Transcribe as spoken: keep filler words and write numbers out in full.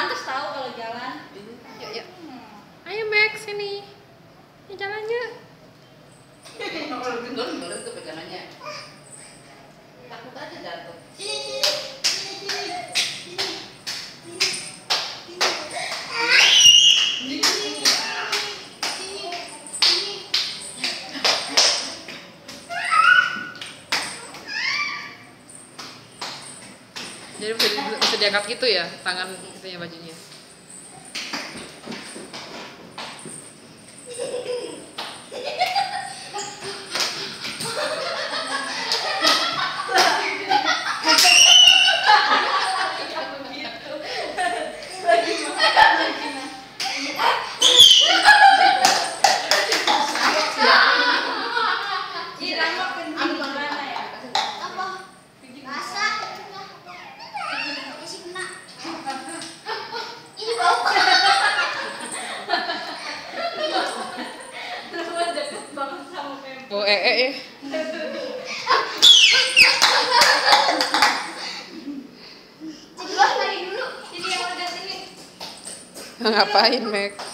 pantas tahu kalau jalan. Yuk, yuk. Ayo Max sini. Ini jalannya. Kalau gendong boleh tuh pegangannya. Takut aja jatuh. Jadi bisa, bisa diangkat gitu ya tangan itunya bajunya. Oh eh eh eh. Ngapain Max?